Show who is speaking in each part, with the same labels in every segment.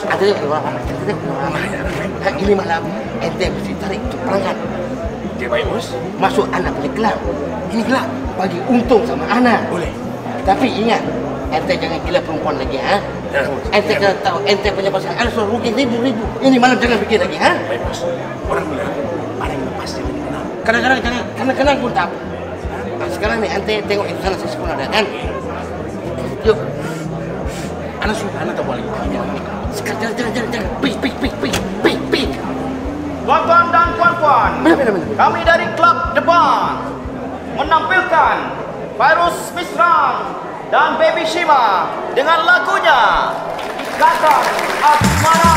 Speaker 1: Ente keluar apa? Ente keluar apa? Ini malam ente mesti tarik untuk pelanggan.
Speaker 2: Dia baik, bos.
Speaker 1: Masuk anak punya kelab. Ini kelab bagi untung sama anak.
Speaker 2: Boleh.
Speaker 1: Tapi ingat, ente jangan gila perempuan lagi, ha?
Speaker 2: Ya, bos.
Speaker 1: Ente kena tahu, ente punya pasangan suruh rugi ribu-ribu. Ini malam jangan pikir lagi, ha?
Speaker 2: Baik, bos. Orang bilang ada yang lepas jangan dikenal.
Speaker 1: Kadang-kadang pun tak. Nah, sekarang nih ente tengok itu sana sekolah ada kan? Yuk. Anak suruh anak tak boleh. Sekarang jalan. Pik.
Speaker 3: Tuan-tuan dan puan-puan,
Speaker 1: Benar.
Speaker 3: kami dari Klub Depan menampilkan Virus Misrang dan Baby Shima dengan lagunya Ikatan Asmara.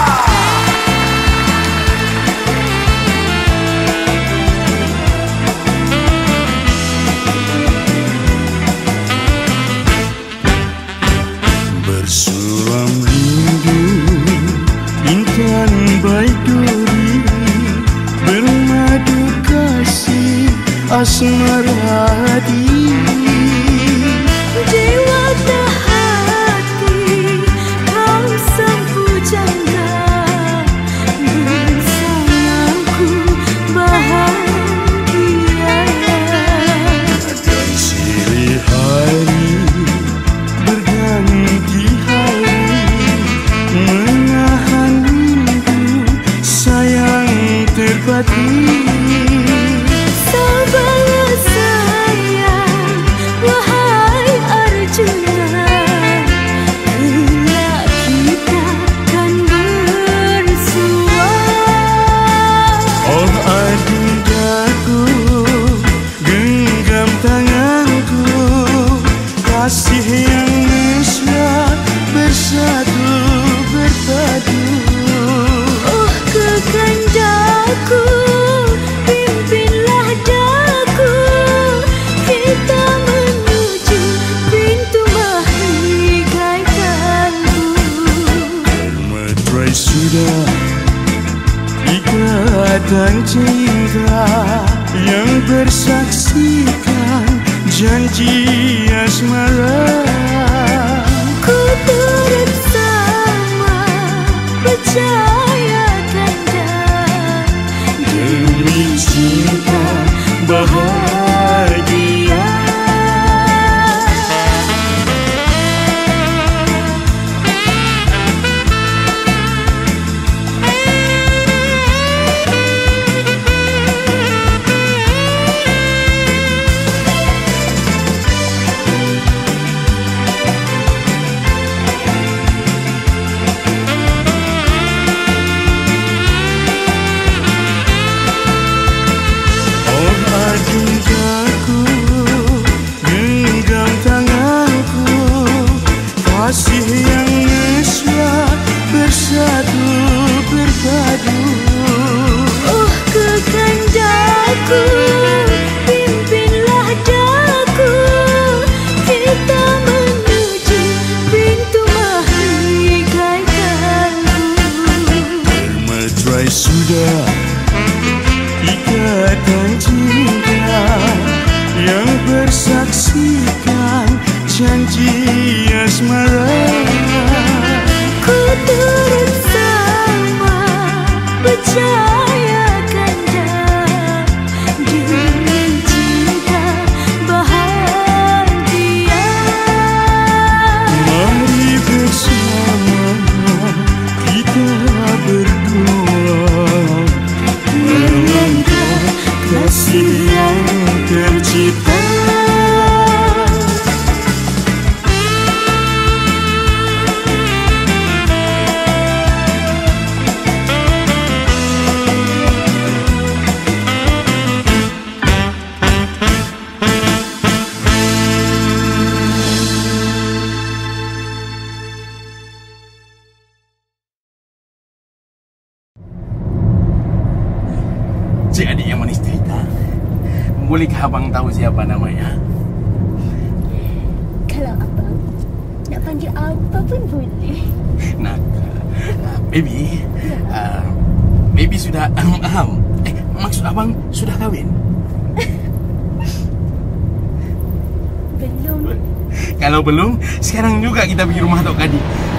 Speaker 4: Bersulam rindu intan baik duri, bermadu kasih asmara hati.
Speaker 5: Jiwa dan hati kau sapu janda, bersamaku bahagia.
Speaker 4: Dan silih hari berganti hari, menahan rindu sayang terpati.
Speaker 5: Sabarlah sayang, wahai Arjuna, kelak kita kan bersua.
Speaker 4: Oh adindaku, genggam tanganku, kasih yang mesra bersatu berpadu.
Speaker 5: Oh kekandaku, pimpinlah daku, kita menuju pintu mahligai kalbu.
Speaker 4: Termeterai sudah ikatan cinta yang bersaksikan janji asmara.
Speaker 5: Ku turut sama percaya tanda
Speaker 4: Demi cinta bahagia. Oh adindaku, genggam tanganku, kasih yang mesra bersatu berpadu.
Speaker 5: Oh kekandaku, pimpinlah daku, kita menuju pintu mahligai kalbu.
Speaker 4: Termeterai sudah ikatan cinta yang bersaksikan janji asmara.
Speaker 5: Ku turut sama percaya kanda dengan cinta bahagia.
Speaker 4: Mari bersama kita berdua melangkah kasih yang tercipta.
Speaker 2: Cik adik yang manis cerita. Bolehkah abang tahu siapa namanya?
Speaker 5: Kalau abang nak panggil apa pun boleh.
Speaker 2: Nak, baby. Baby sudah maksud abang sudah kahwin?
Speaker 5: Belum.
Speaker 2: Kalau belum, sekarang juga kita pergi rumah Tok Kadi.